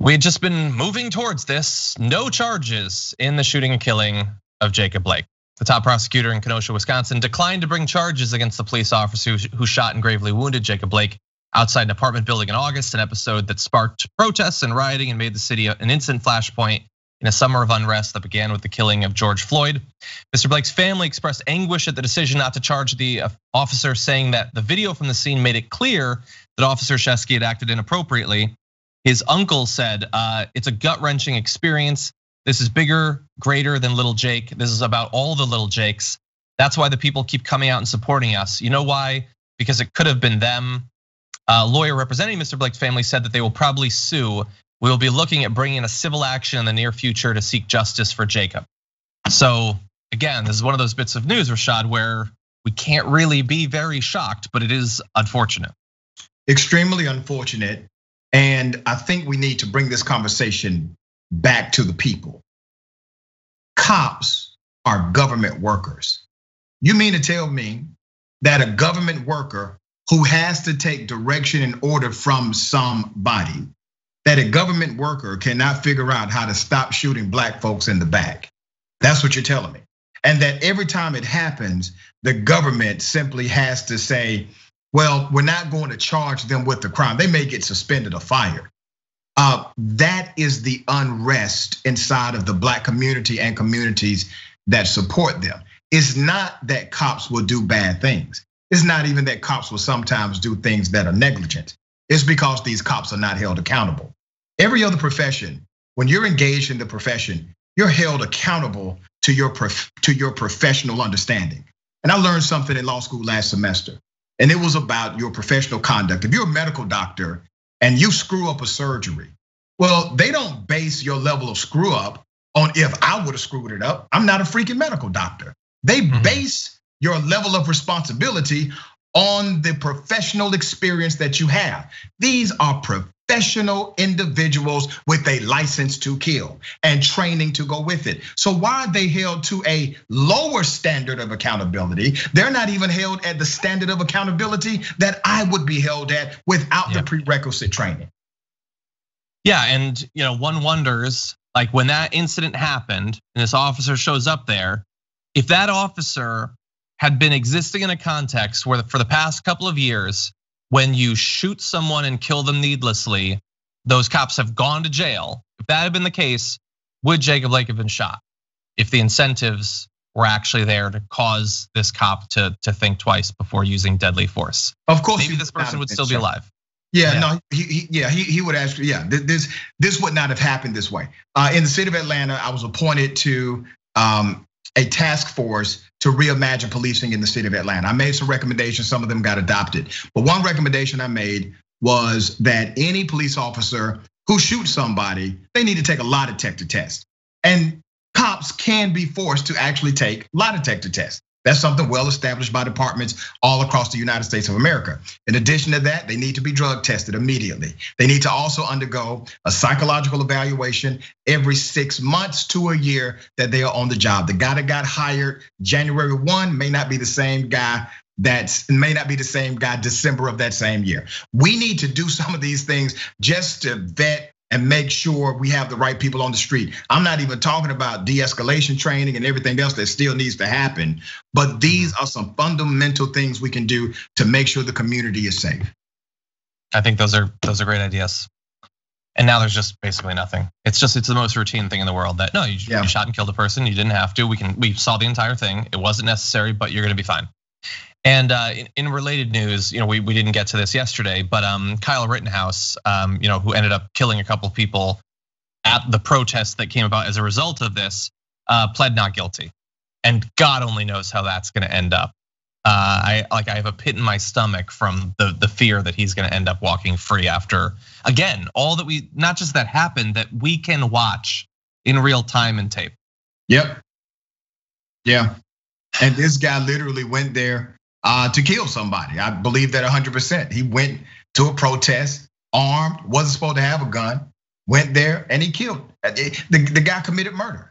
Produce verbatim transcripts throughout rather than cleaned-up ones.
We had just been moving towards this. No charges in the shooting and killing of Jacob Blake. The top prosecutor in Kenosha, Wisconsin declined to bring charges against the police officer who shot and gravely wounded Jacob Blake outside an apartment building in August, an episode that sparked protests and rioting and made the city an instant flashpoint in a summer of unrest that began with the killing of George Floyd. Mister Blake's family expressed anguish at the decision not to charge the officer, saying that the video from the scene made it clear that Officer Shesky had acted inappropriately. His uncle said, it's a gut-wrenching experience. This is bigger, greater than little Jake. This is about all the little Jakes. That's why the people keep coming out and supporting us. You know why? Because it could have been them. A lawyer representing Mister Blake's family said that they will probably sue. We will be looking at bringing a civil action in the near future to seek justice for Jacob. So again, this is one of those bits of news, Rashad, where we can't really be very shocked, but it is unfortunate. Extremely unfortunate. And I think we need to bring this conversation back to the people. Cops are government workers. You mean to tell me that a government worker who has to take direction and order from somebody, that a government worker cannot figure out how to stop shooting black folks in the back? That's what you're telling me. And that every time it happens, the government simply has to say, well, we're not going to charge them with the crime. They may get suspended or fired. Uh, that is the unrest inside of the black community and communities that support them. It's not that cops will do bad things. It's not even that cops will sometimes do things that are negligent. It's because these cops are not held accountable. Every other profession, when you're engaged in the profession, you're held accountable to your to your professional understanding. And I learned something in law school last semester, and it was about your professional conduct. If you're a medical doctor and you screw up a surgery, well, they don't base your level of screw up on if I would have screwed it up. I'm not a freaking medical doctor. They mm-hmm. base your level of responsibility on the professional experience that you have. These are professional individuals with a license to kill and training to go with it. So why are they held to a lower standard of accountability? They're not even held at the standard of accountability that I would be held at without yeah. the prerequisite training. Yeah, and you know, one wonders, like when that incident happened and this officer shows up there, if that officer had been existing in a context where for the past couple of years, when you shoot someone and kill them needlessly, those cops have gone to jail. If that had been the case, would Jacob Blake have been shot? If the incentives were actually there to cause this cop to, to think twice before using deadly force. Of course, maybe this person would still be alive. Yeah, yeah, no, he, he, yeah, he, he would actually, yeah, this, this would not have happened this way. In the city of Atlanta, I was appointed to a task force to reimagine policing in the city of Atlanta. I made some recommendations, some of them got adopted. But one recommendation I made was that any police officer who shoots somebody, they need to take a lie detector test. And cops can be forced to actually take lie detector tests. That's something well established by departments all across the United States of America. In addition to that, they need to be drug tested immediately. They need to also undergo a psychological evaluation every six months to a year that they are on the job. The guy that got hired January first may not be the same guy That's may not be the same guy December of that same year. We need to do some of these things just to vet and make sure we have the right people on the street. I'm not even talking about de-escalation training and everything else that still needs to happen. But these are some fundamental things we can do to make sure the community is safe. I think those are those are great ideas. And now there's just basically nothing. It's just it's the most routine thing in the world that no, you, yeah. you shot and killed a person. You didn't have to. We can we saw the entire thing. It wasn't necessary, but you're gonna be fine. And in related news, you know, we, we didn't get to this yesterday, but Kyle Rittenhouse, you know, who ended up killing a couple of people at the protest that came about as a result of this, pled not guilty. And God only knows how that's gonna end up. I like I have a pit in my stomach from the the fear that he's gonna end up walking free after, again, all that we, not just that happened, that we can watch in real time and tape. Yep. Yeah. And this guy literally went there to kill somebody. I believe that one hundred percent. He went to a protest, armed, wasn't supposed to have a gun, went there and he killed. The, the guy committed murder.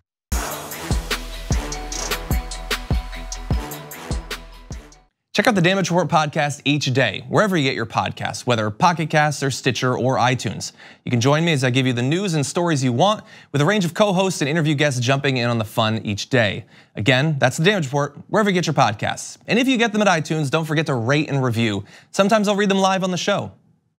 Check out the Damage Report podcast each day, wherever you get your podcasts, whether Pocket Casts or Stitcher or iTunes. You can join me as I give you the news and stories you want, with a range of co-hosts and interview guests jumping in on the fun each day. Again, that's the Damage Report, wherever you get your podcasts. And if you get them at iTunes, don't forget to rate and review. Sometimes I'll read them live on the show.